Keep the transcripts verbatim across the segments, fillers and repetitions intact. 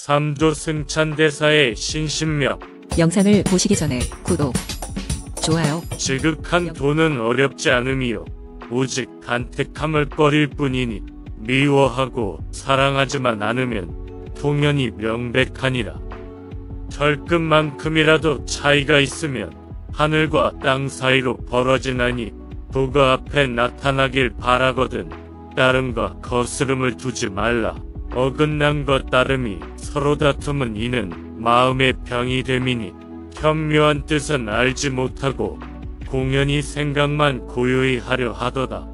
삼조 승찬대사의 신신명. 영상을 보시기 전에 구독, 좋아요. 지극한 돈은 어렵지 않음이요 오직 간택함을 꺼릴 뿐이니 미워하고 사랑하지만 않으면 통연히 명백하니라. 털끝만큼이라도 차이가 있으면 하늘과 땅 사이로 벌어지나니 도가 앞에 나타나길 바라거든 따름과 거스름을 두지 말라. 어긋난 것 따름이 서로 다툼은 이는 마음의 병이 됨이니 현묘한 뜻은 알지 못하고 공연히 생각만 고요히 하려 하도다.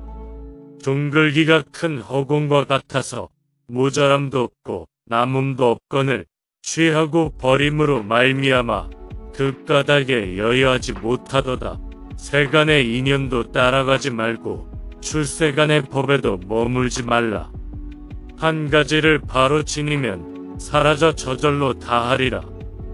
둥글기가 큰 허공과 같아서 모자람도 없고 남음도 없거늘 취하고 버림으로 말미암아 그 까닭에 여여하지 못하도다. 세간의 인연도 따라가지 말고 출세간의 법에도 머물지 말라. 한 가지를 바로 지니면 사라져 저절로 다하리라.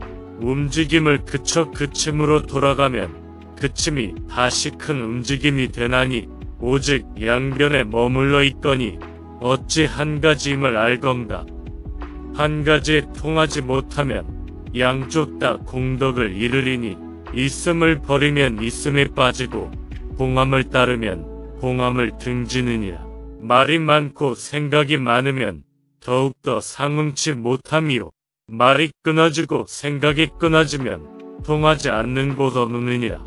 움직임을 그쳐 그침으로 돌아가면 그침이 다시 큰 움직임이 되나니 오직 양변에 머물러 있거니 어찌 한 가지임을 알건가. 한 가지에 통하지 못하면 양쪽 다 공덕을 이르리니 있음을 버리면 있음에 빠지고 공함을 따르면 공함을 등지느니라. 말이 많고 생각이 많으면 더욱더 상응치 못함이요 말이 끊어지고 생각이 끊어지면 통하지 않는 곳 없느니라.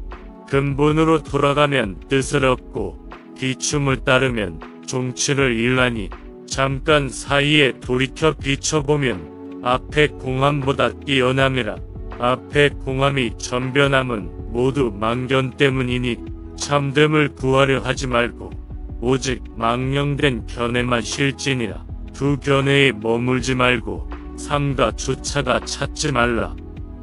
근본으로 돌아가면 뜻을 얻고 비춤을 따르면 종치를 잃나니 잠깐 사이에 돌이켜 비춰보면 앞에 공함보다 뛰어남이라. 앞에 공함이 전변함은 모두 망견 때문이니 참됨을 구하려 하지 말고 오직 망령된 견해만 실지니라. 두 견해에 머물지 말고 삼가 주차가 찾지 말라.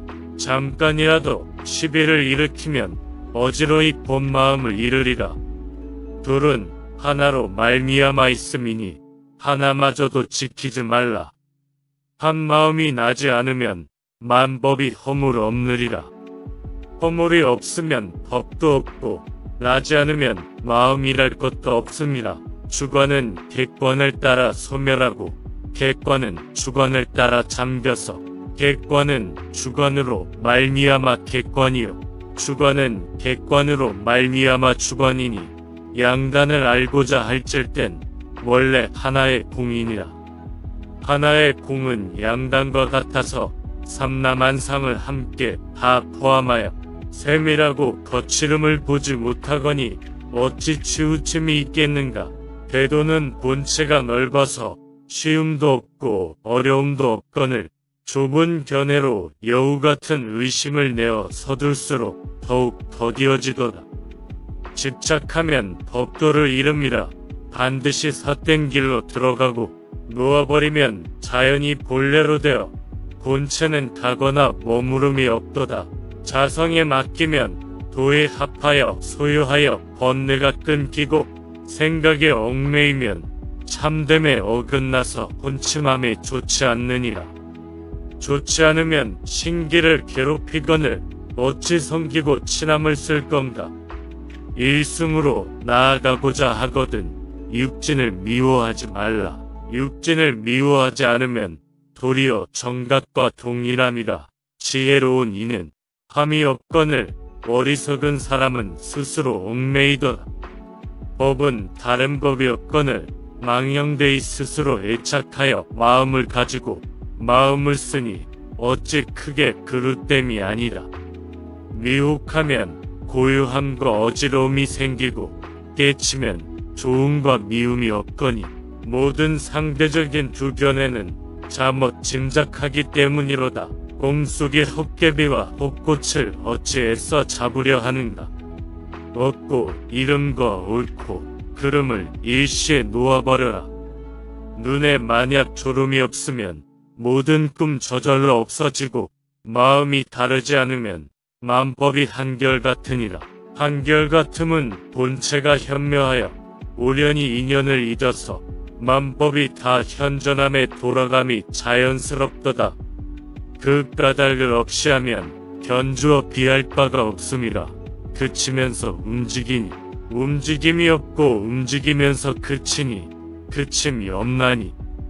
잠깐이라도 시비를 일으키면 어지러이 본 마음을 잃으리라. 둘은 하나로 말미암아 있음이니 하나마저도 지키지 말라. 한 마음이 나지 않으면 만법이 허물 없느리라. 허물이 없으면 법도 없고 나지 않으면 마음이랄 것도 없음이라. 주관은 객관을 따라 소멸하고 객관은 주관을 따라 잠겨서 객관은 주관으로 말미암아 객관이요 주관은 객관으로 말미암아 주관이니 양단을 알고자 할질 땐 원래 하나의 공이니라. 하나의 공은 양단과 같아서 삼라만상을 함께 다 포함하여 세밀하고 거칠음을 보지 못하거니 어찌 치우침이 있겠는가. 대도는 본체가 넓어서 쉬움도 없고 어려움도 없거늘 좁은 견해로 여우 같은 의심을 내어 서둘수록 더욱 더디어지도다. 집착하면 법도를 잃음이라. 반드시 삿된 길로 들어가고 놓아버리면 자연이 본래로 되어 본체는 가거나 머무름이 없도다. 자성에 맡기면 도에 합하여 소유하여 번뇌가 끊기고 생각에 얽매이면 참됨에 어긋나서 혼침함에 좋지 않느니라. 좋지 않으면 신기를 괴롭히거늘 어찌 섬기고 친함을 쓸 건가. 일승으로 나아가고자 하거든 육진을 미워하지 말라. 육진을 미워하지 않으면 도리어 정각과 동일함이라. 지혜로운 이는 함이 없거늘 어리석은 사람은 스스로 얽매이더라. 법은 다른 법이 없거늘 망령되이 스스로 애착하여 마음을 가지고 마음을 쓰니 어찌 크게 그릇됨이 아니라. 미혹하면 고요함과 어지러움이 생기고 깨치면 좋음과 미움이 없거니 모든 상대적인 두 견해는 잘못 짐작하기 때문이로다. 꿈속의 헛개비와 헛꽃을 어찌 애써 잡으려 하는가. 얻고 잃음과 옳고 그름을 일시에 놓아버려라. 눈에 만약 졸음이 없으면 모든 꿈 저절로 없어지고 마음이 다르지 않으면 만법이 한결같으니라. 한결같음은 본체가 현묘하여 오련히 인연을 잊어서 만법이 다 현존함에 돌아감이 자연스럽도다. 그 까닭을 없이하면 견주어 비할 바가 없음이라. 그치면서 움직이니 움직임이 없고 움직이면서 그치니 그침이 없나니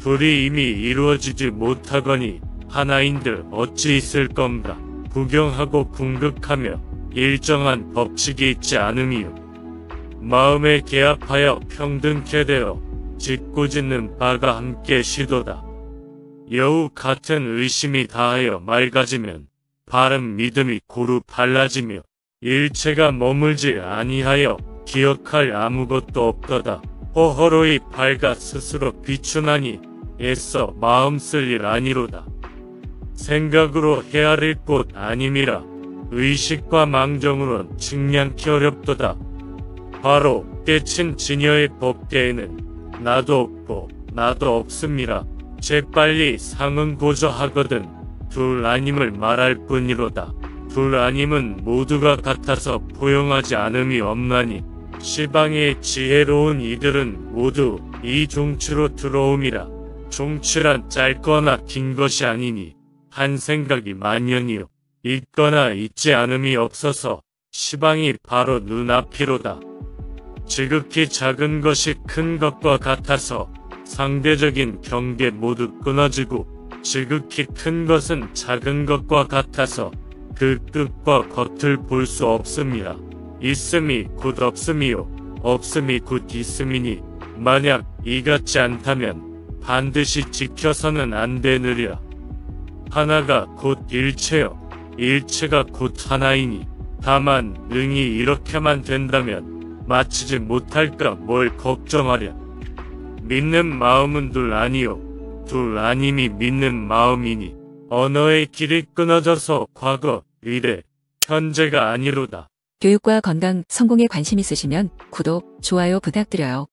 둘이 이미 이루어지지 못하거니 하나인들 어찌 있을 건가. 부경하고 궁극하며 일정한 법칙이 있지 않음이요. 마음에 개합하여 평등케 되어 짓궂짓는 바가 함께 시도다. 여우 같은 의심이 다하여 맑아지면 바른 믿음이 고루 발라지며 일체가 머물지 아니하여 기억할 아무것도 없도다. 호허로이 밝아 스스로 비추나니 애써 마음 쓸 일 아니로다. 생각으로 헤아릴 곳 아님이라 의식과 망정으론 측량키 어렵도다. 바로 깨친 진여의 법계에는 나도 없고 나도 없음이라 재빨리 상은 고저하거든 둘 아님을 말할 뿐이로다. 둘 아님은 모두가 같아서 포용하지 않음이 없나니 시방의 지혜로운 이들은 모두 이 종치로 들어옴이라. 종치란 짧거나 긴 것이 아니니 한 생각이 만연이요 있거나 있지 않음이 없어서 시방이 바로 눈앞이로다. 지극히 작은 것이 큰 것과 같아서 상대적인 경계 모두 끊어지고 지극히 큰 것은 작은 것과 같아서 그 끝과 겉을 볼 수 없음이라. 있음이 곧 없음이요 없음이 곧 있음이니 만약 이같지 않다면 반드시 지켜서는 안 되느리라. 하나가 곧 일체요 일체가 곧 하나이니 다만 능히 이렇게만 된다면 마치지 못할까 뭘 걱정하랴. 믿는 마음은 둘 아니요 둘 아님이 믿는 마음이니 언어의 길이 끊어져서 과거, 미래, 현재가 아니로다. 교육과 건강, 성공에 관심 있으시면 구독, 좋아요 부탁드려요.